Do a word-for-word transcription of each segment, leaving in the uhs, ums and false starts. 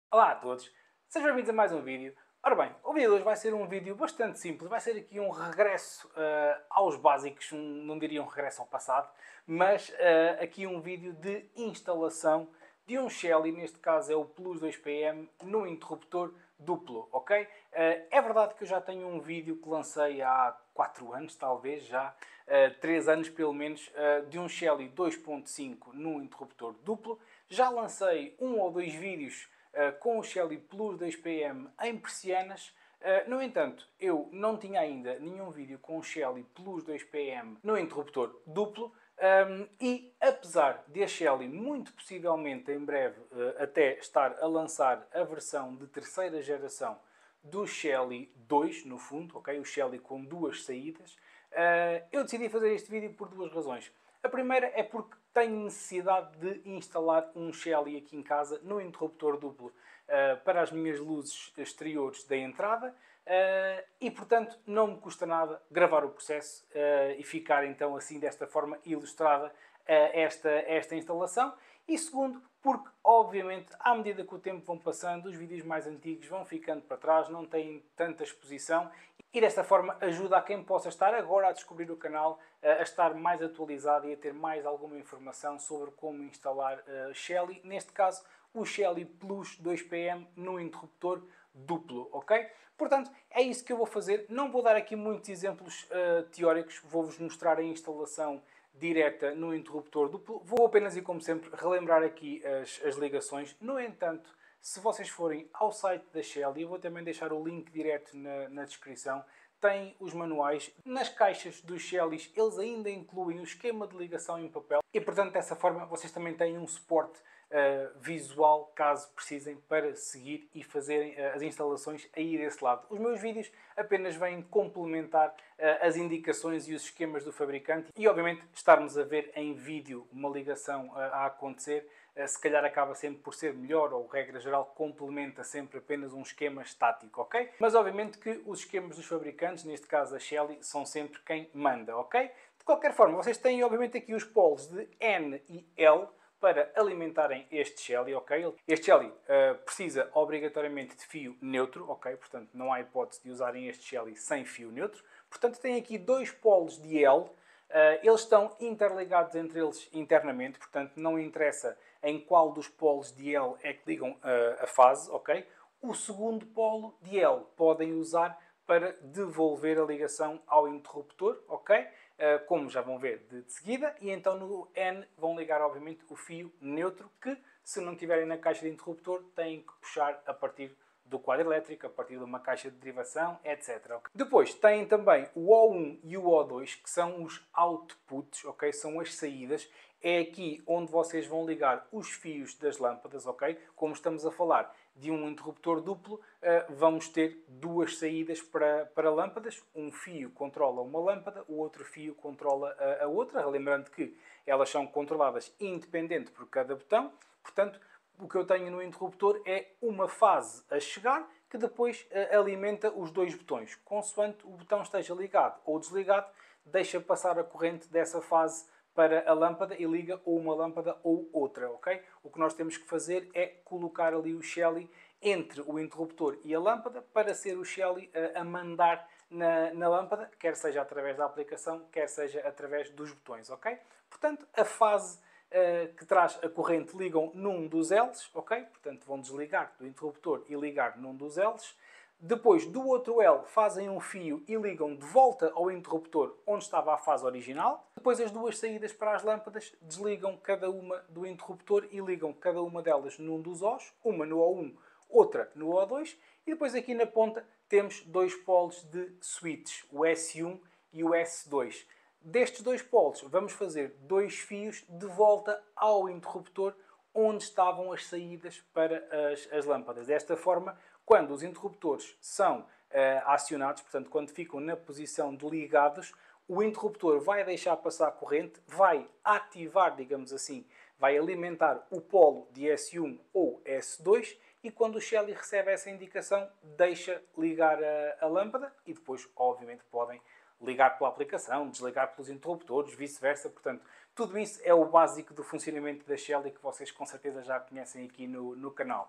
Olá a todos, sejam bem-vindos a mais um vídeo. Ora bem, o vídeo de hoje vai ser um vídeo bastante simples, vai ser aqui um regresso uh, aos básicos, um, não diria um regresso ao passado, mas uh, aqui um vídeo de instalação de um Shelly, neste caso é o Plus dois P M, no interruptor duplo, ok? Uh, é verdade que eu já tenho um vídeo que lancei há quatro anos, talvez já, uh, três anos pelo menos, uh, de um Shelly dois ponto cinco no interruptor duplo. Já lancei um ou dois vídeos Uh, com o Shelly Plus dois P M em persianas. Uh, no entanto, eu não tinha ainda nenhum vídeo com o Shelly Plus dois P M no interruptor duplo. Um, e apesar de a Shelly muito possivelmente em breve uh, até estar a lançar a versão de terceira geração do Shelly dois, no fundo, ok? O Shelly com duas saídas, uh, eu decidi fazer este vídeo por duas razões. A primeira é porque tenho necessidade de instalar um Shelly aqui em casa no interruptor duplo uh, para as minhas luzes exteriores da entrada uh, e, portanto, não me custa nada gravar o processo uh, e ficar então assim desta forma ilustrada uh, esta, esta instalação. E segundo, porque obviamente à medida que o tempo vão passando, os vídeos mais antigos vão ficando para trás, não têm tanta exposição e desta forma ajuda a quem possa estar agora a descobrir o canal a estar mais atualizado e a ter mais alguma informação sobre como instalar uh, Shelly, neste caso o Shelly Plus dois P M no interruptor duplo, ok? Portanto, é isso que eu vou fazer. Não vou dar aqui muitos exemplos uh, teóricos, vou-vos mostrar a instalação direta no interruptor duplo. Vou apenas e como sempre relembrar aqui as, as ligações. No entanto, se vocês forem ao site da Shelly, eu vou também deixar o link direto na, na descrição, tem os manuais. Nas caixas dos Shellys eles ainda incluem o esquema de ligação em papel e, portanto, dessa forma vocês também têm um suporte uh, visual, caso precisem, para seguir e fazerem uh, as instalações aí desse lado. Os meus vídeos apenas vêm complementar uh, as indicações e os esquemas do fabricante e, obviamente, estarmos a ver em vídeo uma ligação uh, a acontecer, uh, se calhar acaba sempre por ser melhor, ou regra geral complementa sempre apenas um esquema estático, ok? Mas, obviamente, que os esquemas dos fabricantes, neste caso a Shelly, são sempre quem manda, ok? De qualquer forma, vocês têm, obviamente, aqui os polos de N e L para alimentarem este Shelly, ok? Este Shelly uh, precisa obrigatoriamente de fio neutro, ok? Portanto, não há hipótese de usarem este Shelly sem fio neutro. Portanto, tem aqui dois polos de L. Uh, eles estão interligados entre eles internamente, portanto, não interessa em qual dos polos de L é que ligam uh, a fase, ok? O segundo polo de L podem usar para devolver a ligação ao interruptor, ok? Uh, como já vão ver de, de seguida, e então no N vão ligar obviamente o fio neutro que, se não tiverem na caixa de interruptor, têm que puxar a partir do quadro elétrico, a partir de uma caixa de derivação, etcétera. Okay? Depois têm também o O um e o O dois, que são os outputs, ok? São as saídas. É aqui onde vocês vão ligar os fios das lâmpadas, ok? Como estamos a falar de um interruptor duplo, uh, vamos ter duas saídas para, para lâmpadas. Um fio controla uma lâmpada, o outro fio controla a, a outra. Lembrando que elas são controladas independente por cada botão. Portanto, o que eu tenho no interruptor é uma fase a chegar que depois uh, alimenta os dois botões. Consoante o botão esteja ligado ou desligado, deixa passar a corrente dessa fase para a lâmpada e liga ou uma lâmpada ou outra, ok? O que nós temos que fazer é colocar ali o Shelly entre o interruptor e a lâmpada para ser o Shelly a, a mandar na, na lâmpada, quer seja através da aplicação, quer seja através dos botões, ok? Portanto, a fase uh, que traz a corrente ligam num dos L's, ok? Portanto, vão desligar do interruptor e ligar num dos L's. Depois, do outro L, fazem um fio e ligam de volta ao interruptor onde estava a fase original. Depois, as duas saídas para as lâmpadas desligam cada uma do interruptor e ligam cada uma delas num dos Os, uma no O um, outra no O dois. E depois, aqui na ponta, temos dois polos de switch, o S um e o S dois. Destes dois polos, vamos fazer dois fios de volta ao interruptor onde estavam as saídas para as, as lâmpadas. Desta forma, quando os interruptores são uh, acionados, portanto, quando ficam na posição de ligados, o interruptor vai deixar passar a corrente, vai ativar, digamos assim, vai alimentar o polo de S um ou S dois e quando o Shelly recebe essa indicação, deixa ligar a, a lâmpada e depois, obviamente, podem ligar pela aplicação, desligar pelos interruptores, vice-versa. Portanto, tudo isso é o básico do funcionamento da Shelly que vocês com certeza já conhecem aqui no, no canal.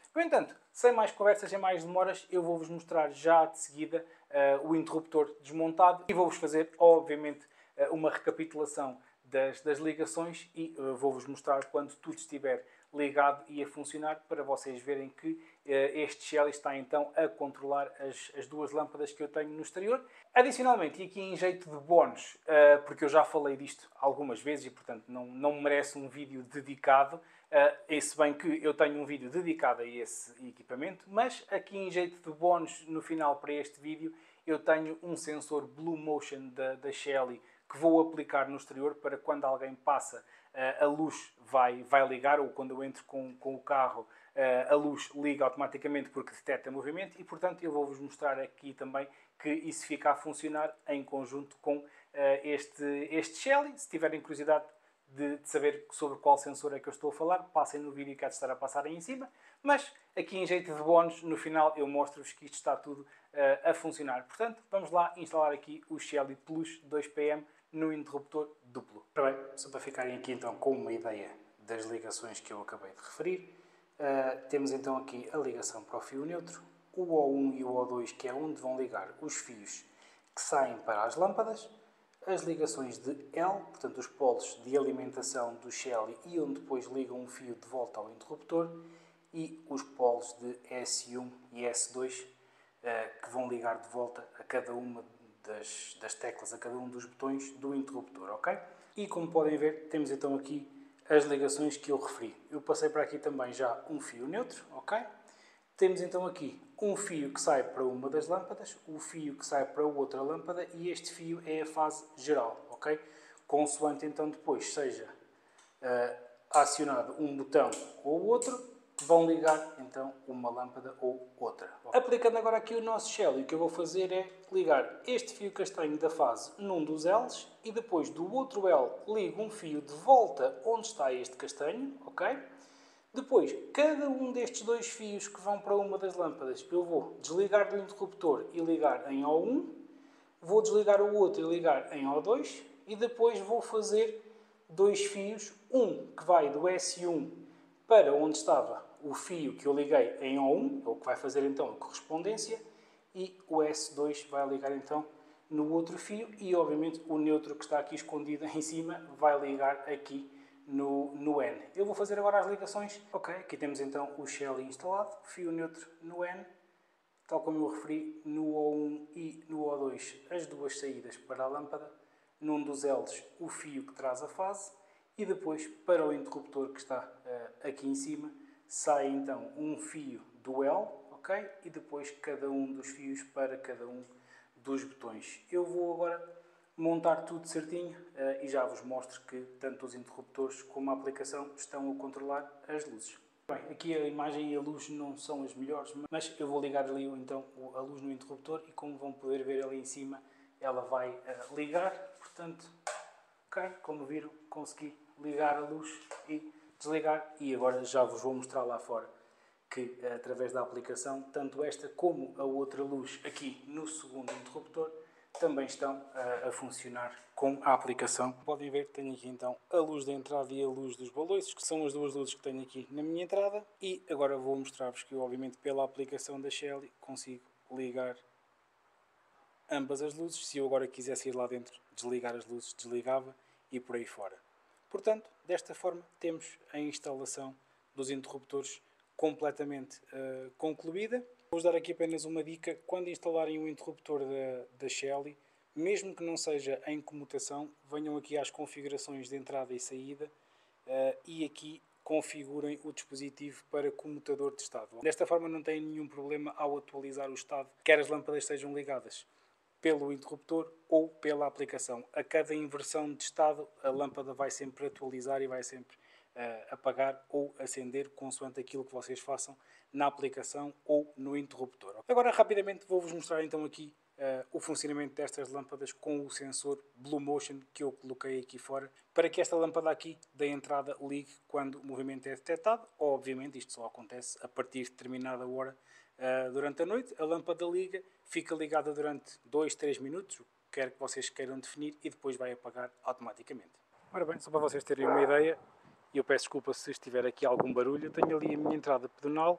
No entanto, sem mais conversas, sem mais demoras, eu vou-vos mostrar já de seguida uh, o interruptor desmontado e vou-vos fazer, obviamente, uh, uma recapitulação das, das ligações e uh, vou-vos mostrar quando tudo estiver ligado e a funcionar para vocês verem que uh, este Shelly está então a controlar as, as duas lâmpadas que eu tenho no exterior. Adicionalmente, e aqui em jeito de bónus, uh, porque eu já falei disto algumas vezes e portanto não, não merece um vídeo dedicado, uh, e se bem que eu tenho um vídeo dedicado a esse equipamento, mas aqui em jeito de bónus no final para este vídeo eu tenho um sensor Blue Motion da, da Shelly que vou aplicar no exterior para quando alguém passa a luz vai, vai ligar, ou quando eu entro com, com o carro a luz liga automaticamente porque detecta movimento e, portanto, eu vou-vos mostrar aqui também que isso fica a funcionar em conjunto com este, este Shelly. Se tiverem curiosidade de, de saber sobre qual sensor é que eu estou a falar, passem no vídeo que há de estar a passar aí em cima, mas aqui em jeito de bónus, no final eu mostro-vos que isto está tudo a funcionar. Portanto, vamos lá instalar aqui o Shelly Plus dois P M no interruptor duplo. Bem, só para ficarem aqui então com uma ideia das ligações que eu acabei de referir, uh, temos então aqui a ligação para o fio neutro, o O um e o O dois, que é onde vão ligar os fios que saem para as lâmpadas, as ligações de L, portanto os polos de alimentação do Shelly e onde depois ligam um fio de volta ao interruptor, e os polos de S um e S dois, uh, que vão ligar de volta a cada uma Das, das teclas, a cada um dos botões do interruptor, ok? E como podem ver, temos então aqui as ligações que eu referi. Eu passei para aqui também já um fio neutro, ok? Temos então aqui um fio que sai para uma das lâmpadas, o fio que sai para outra lâmpada e este fio é a fase geral, ok? Consoante então depois seja uh, acionado um botão ou outro, vão ligar então uma lâmpada ou outra. Aplicando agora aqui o nosso Shelly, o que eu vou fazer é ligar este fio castanho da fase num dos L's e depois do outro L ligo um fio de volta onde está este castanho, ok? Depois, cada um destes dois fios que vão para uma das lâmpadas, eu vou desligar do interruptor e ligar em O um, vou desligar o outro e ligar em O dois e depois vou fazer dois fios, um que vai do S um para onde estava o fio que eu liguei em O um, é o que vai fazer então a correspondência, e o S dois vai ligar então no outro fio e obviamente o neutro que está aqui escondido em cima vai ligar aqui no, no N. Eu vou fazer agora as ligações. Ok, aqui temos então o Shelly instalado, fio neutro no N, tal como eu referi, no O um e no O dois as duas saídas para a lâmpada, num dos L's o fio que traz a fase e depois para o interruptor que está uh, aqui em cima sai então um fio do L, ok? E depois cada um dos fios para cada um dos botões. Eu vou agora montar tudo certinho uh, e já vos mostro que tanto os interruptores como a aplicação estão a controlar as luzes. Bem, aqui a imagem e a luz não são as melhores, mas eu vou ligar ali então a luz no interruptor e como vão poder ver ali em cima, ela vai uh, ligar, portanto, ok, como viram, consegui ligar a luz e desligar e agora já vos vou mostrar lá fora que através da aplicação, tanto esta como a outra luz aqui no segundo interruptor também estão a, a funcionar com a aplicação. Podem ver que tenho aqui então a luz da entrada e a luz dos baloiços, que são as duas luzes que tenho aqui na minha entrada, e agora vou mostrar-vos que eu, obviamente, pela aplicação da Shelly consigo ligar ambas as luzes. Se eu agora quisesse ir lá dentro desligar as luzes, desligava e por aí fora. Portanto, desta forma temos a instalação dos interruptores completamente uh, concluída. Vou-vos dar aqui apenas uma dica: quando instalarem um interruptor da, da Shelly, mesmo que não seja em comutação, venham aqui às configurações de entrada e saída uh, e aqui configurem o dispositivo para comutador de estado. Desta forma não têm nenhum problema ao atualizar o estado, quer as lâmpadas sejam ligadas pelo interruptor ou pela aplicação. A cada inversão de estado, a lâmpada vai sempre atualizar e vai sempre uh, apagar ou acender, consoante aquilo que vocês façam na aplicação ou no interruptor. Agora, rapidamente, vou-vos mostrar então aqui uh, o funcionamento destas lâmpadas com o sensor Blue Motion que eu coloquei aqui fora, para que esta lâmpada aqui da entrada ligue quando o movimento é detectado. Obviamente, isto só acontece a partir de determinada hora uh, durante a noite. A lâmpada liga, fica ligada durante dois, três minutos, o que quer que vocês queiram definir, e depois vai apagar automaticamente. Ora bem, só para vocês terem uma ideia, e eu peço desculpa se estiver aqui algum barulho, eu tenho ali a minha entrada pedonal,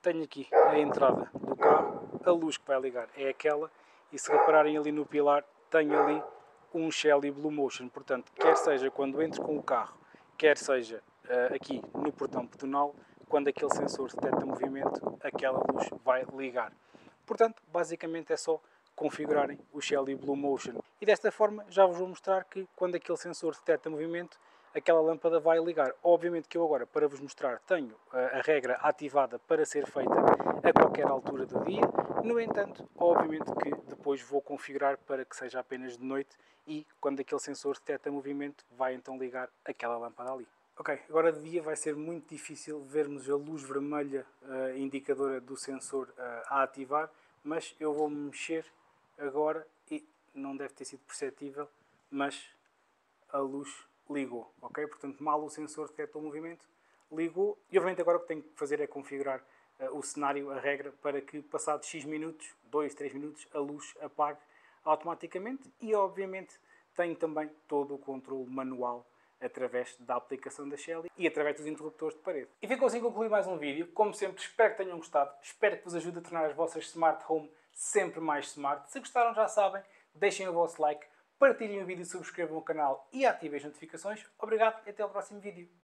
tenho aqui a entrada do carro, a luz que vai ligar é aquela, e se repararem ali no pilar, tenho ali um Shelly Blue Motion. Portanto, quer seja quando entro com o carro, quer seja uh, aqui no portão pedonal, quando aquele sensor detecta movimento, aquela luz vai ligar. Portanto, basicamente é só configurarem o Shelly Blue Motion. E desta forma já vos vou mostrar que quando aquele sensor detecta movimento, aquela lâmpada vai ligar. Obviamente que eu agora, para vos mostrar, tenho a regra ativada para ser feita a qualquer altura do dia. No entanto, obviamente que depois vou configurar para que seja apenas de noite e quando aquele sensor detecta movimento, vai então ligar aquela lâmpada ali. Ok, agora de dia vai ser muito difícil vermos a luz vermelha uh, indicadora do sensor uh, a ativar, mas eu vou mexer agora e não deve ter sido perceptível, mas a luz ligou, ok? Portanto, mal o sensor detectou o movimento, ligou, e obviamente agora o que tenho que fazer é configurar uh, o cenário, a regra, para que passados X minutos, dois, três minutos, a luz apague automaticamente e obviamente tenho também todo o controle manual através da aplicação da Shelly e através dos interruptores de parede. E ficou assim concluído mais um vídeo. Como sempre, espero que tenham gostado. Espero que vos ajude a tornar as vossas Smart Home sempre mais smart. Se gostaram, já sabem, deixem o vosso like, partilhem o vídeo, subscrevam o canal e ativem as notificações. Obrigado e até ao próximo vídeo.